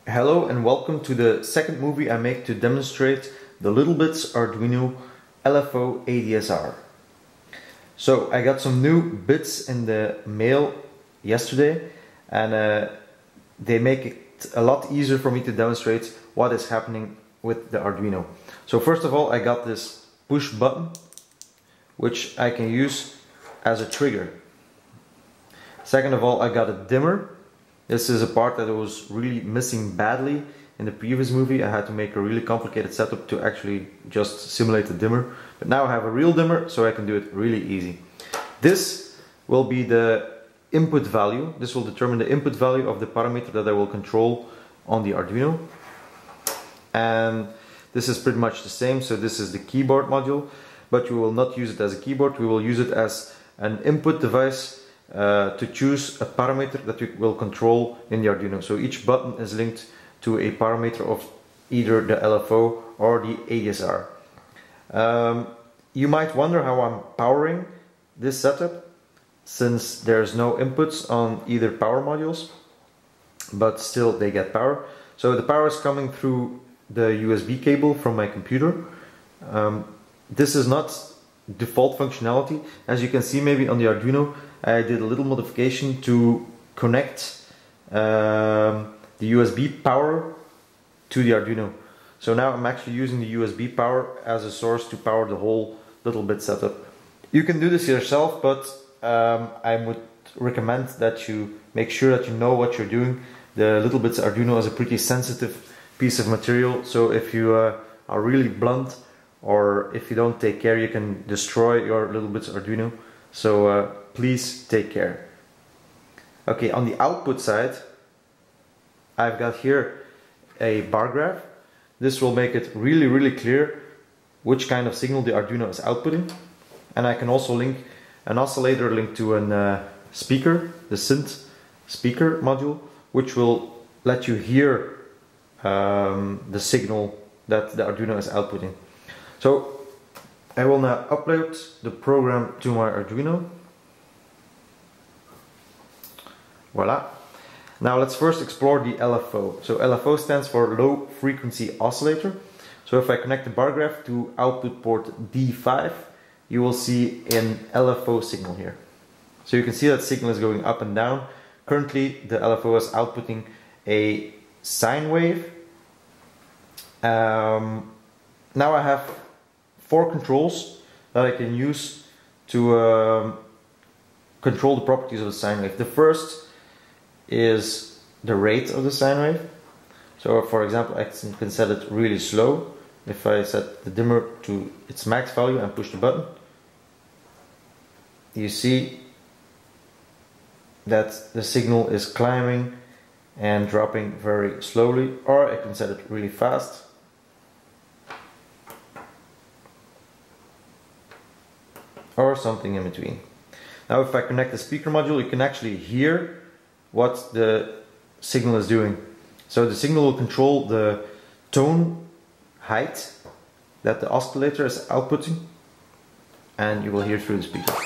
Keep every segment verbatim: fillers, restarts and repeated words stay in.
Hello and welcome to the second movie I make to demonstrate the littleBits Arduino L F O A D S R. So I got some new bits in the mail yesterday and uh, they make it a lot easier for me to demonstrate what is happening with the Arduino. So first of all, I got this push button which I can use as a trigger. Second of all, I got a dimmer. This is a part that was really missing badly in the previous movie. I had to make a really complicated setup to actually just simulate the dimmer. But now I have a real dimmer, so I can do it really easy. This will be the input value. This will determine the input value of the parameter that I will control on the Arduino. And this is pretty much the same. So this is the keyboard module, but we will not use it as a keyboard. We will use it as an input device Uh, to choose a parameter that we will control in the Arduino. So each button is linked to a parameter of either the L F O or the A D S R. Um, you might wonder how I'm powering this setup, since there's no inputs on either power modules, but still they get power. So the power is coming through the U S B cable from my computer. Um, this is not default functionality. As you can see maybe on the Arduino, I did a little modification to connect um, the U S B power to the Arduino. So now I'm actually using the U S B power as a source to power the whole littleBit setup. You can do this yourself, but um, I would recommend that you make sure that you know what you're doing. The littleBits Arduino is a pretty sensitive piece of material, so if you uh, are really blunt or if you don't take care, you can destroy your littleBits Arduino. So uh, please take care. Okay, on the output side, I've got here a bar graph. This will make it really, really clear which kind of signal the Arduino is outputting. And I can also link an oscillator linked to a uh, speaker, the synth speaker module, which will let you hear um, the signal that the Arduino is outputting. So I will now upload the program to my Arduino. Voila. Now let's first explore the L F O. So L F O stands for low frequency oscillator. So if I connect the bar graph to output port D five, you will see an L F O signal here. So you can see that signal is going up and down. Currently the L F O is outputting a sine wave. Um, now I have four controls that I can use to um, control the properties of the sine wave. The first is the rate of the sine wave. So for example, I can set it really slow. If I set the dimmer to its max value and push the button, you see that the signal is climbing and dropping very slowly. Or I can set it really fast. Or something in between. Now if I connect the speaker module, you can actually hear what the signal is doing. So the signal will control the tone height that the oscillator is outputting, and you will hear through the speaker.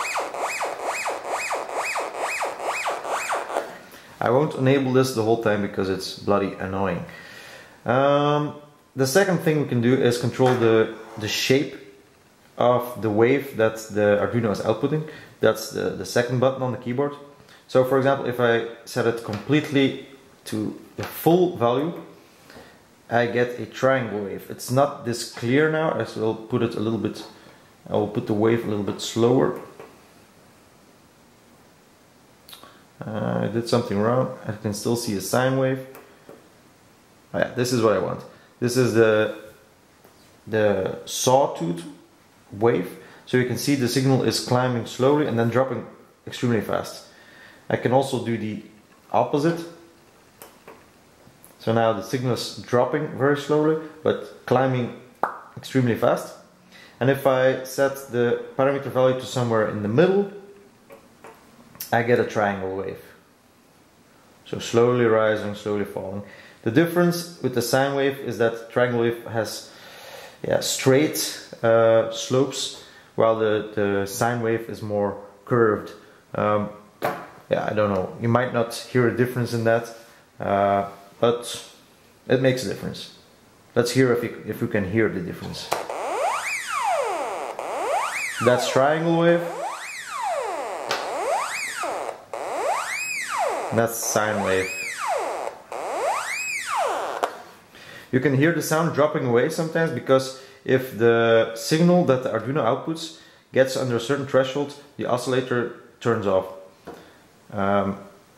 I won't enable this the whole time because it's bloody annoying. Um, the second thing we can do is control the, the shape of the wave that the Arduino is outputting. That's the, the second button on the keyboard. So for example, if I set it completely to the full value, I get a triangle wave. It's not this clear now, I will put it a little bit, I will put the wave a little bit slower. Uh, I did something wrong, I can still see a sine wave. Oh yeah, this is what I want. This is the, the sawtooth wave. So you can see the signal is climbing slowly and then dropping extremely fast. I can also do the opposite. So now the signal is dropping very slowly but climbing extremely fast. And if I set the parameter value to somewhere in the middle, I get a triangle wave. So slowly rising, slowly falling. The difference with the sine wave is that triangle wave has yeah, straight uh, slopes, while the, the sine wave is more curved. Um, yeah, I don't know, you might not hear a difference in that, uh, but It makes a difference. Let's hear if you, if you can hear the difference. That's triangle wave. That's sine wave. You can hear the sound dropping away sometimes because if the signal that the Arduino outputs gets under a certain threshold, the oscillator turns off. Um,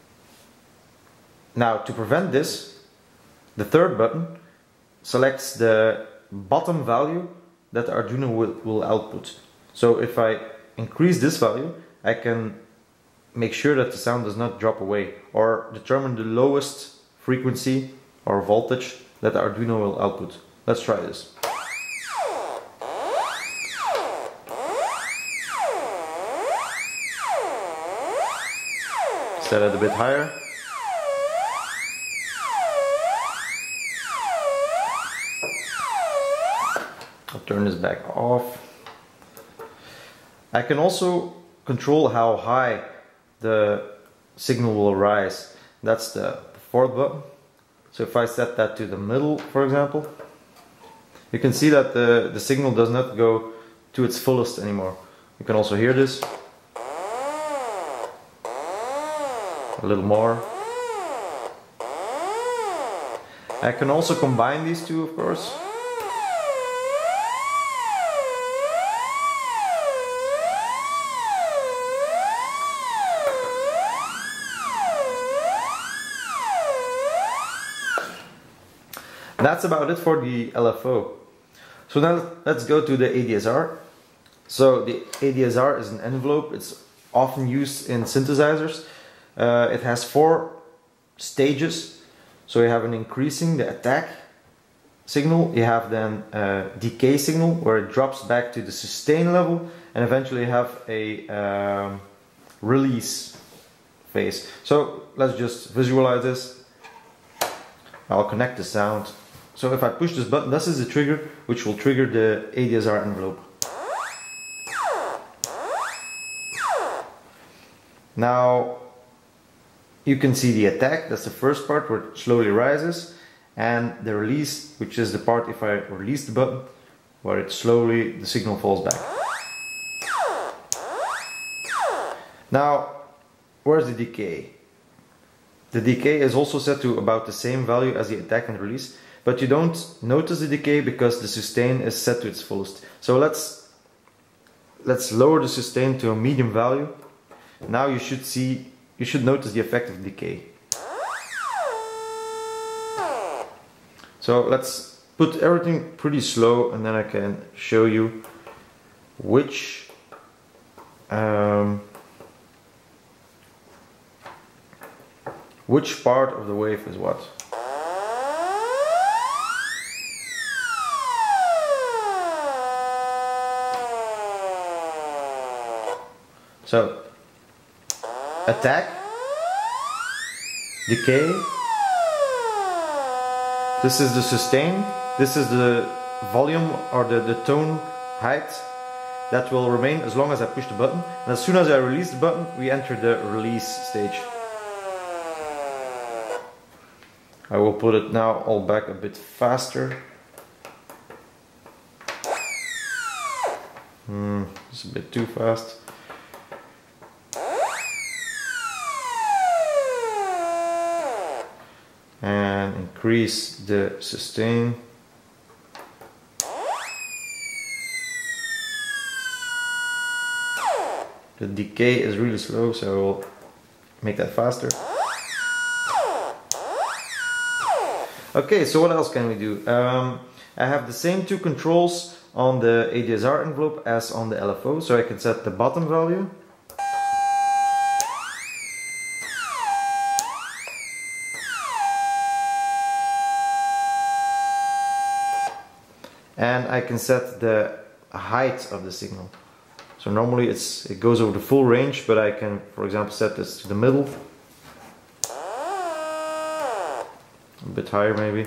now, to prevent this, the third button selects the bottom value that the Arduino will, will output. So if I increase this value, I can make sure that the sound does not drop away, or determine the lowest frequency or voltage that the Arduino will output. Let's try this. Set it a bit higher. I'll turn this back off. I can also control how high the signal will rise. That's the fourth button. So if I set that to the middle, for example, you can see that the, the signal does not go to its fullest anymore. You can also hear this. A little more. I can also combine these two, of course. That's about it for the L F O. So now let's go to the A D S R. So the A D S R is an envelope. It's often used in synthesizers. Uh, it has four stages. So you have an increasing, the attack signal. You have then a decay signal where it drops back to the sustain level, and eventually you have a um, release phase. So let's just visualize this. I'll connect the sound. So if I push this button, this is the trigger which will trigger the A D S R envelope. Now you can see the attack, that's the first part where it slowly rises, and the release, which is the part if I release the button, where it slowly, the signal falls back. Now, where's the decay? The decay is also set to about the same value as the attack and release, but you don't notice the decay because the sustain is set to its fullest. So let's let's lower the sustain to a medium value. Now you should see, you should notice the effect of decay. So let's put everything pretty slow, and then I can show you which um, which part of the wave is what. So, attack, decay, this is the sustain, this is the volume or the, the tone height that will remain as long as I push the button, and as soon as I release the button we enter the release stage. I will put it now all back a bit faster. Hmm, it's a bit too fast. And increase the sustain. The decay is really slow, so I will make that faster. Okay, so what else can we do? Um, I have the same two controls on the A D S R envelope as on the L F O, so I can set the bottom value. And I can set the height of the signal. So normally it's it goes over the full range, but I can, for example, set this to the middle. A bit higher maybe.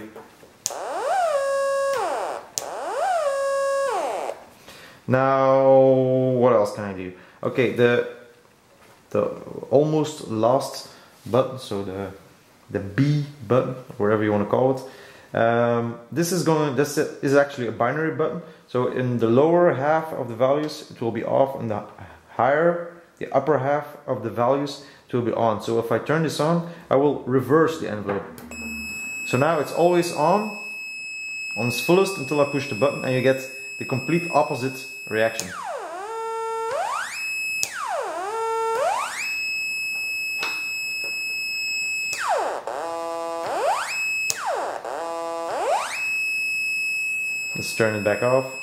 Now, what else can I do? Okay, the the almost last button, so the the B button, whatever you want to call it, Um, this is going. This is actually a binary button. So in the lower half of the values, it will be off, and the higher, the upper half of the values, it will be on. So if I turn this on, I will reverse the envelope. So now it's always on, on its fullest until I push the button, and you get the complete opposite reaction. Let's turn it back off.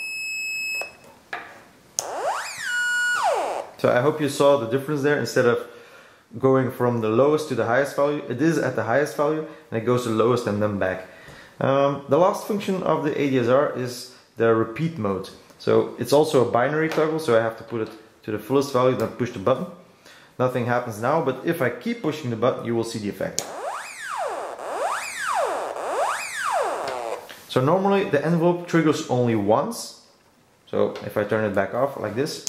So I hope you saw the difference there. Instead of going from the lowest to the highest value, it is at the highest value and it goes to the lowest and then back. Um, the last function of the A D S R is the repeat mode. So it's also a binary toggle, so I have to put it to the fullest value, then push the button. Nothing happens now, but if I keep pushing the button, you will see the effect. So normally the envelope triggers only once. So if I turn it back off like this,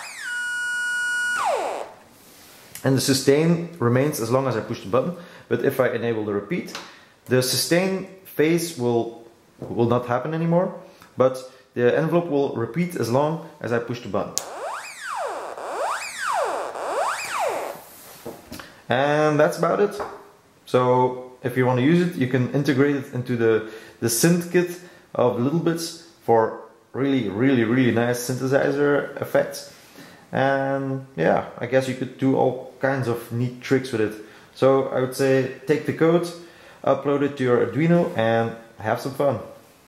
and the sustain remains as long as I push the button. But if I enable the repeat, the sustain phase will will not happen anymore, but the envelope will repeat as long as I push the button. And that's about it. So if you want to use it, you can integrate it into the, the synth kit of littleBits for really, really, really nice synthesizer effects. And yeah, I guess you could do all kinds of neat tricks with it. So I would say take the code, upload it to your Arduino and have some fun.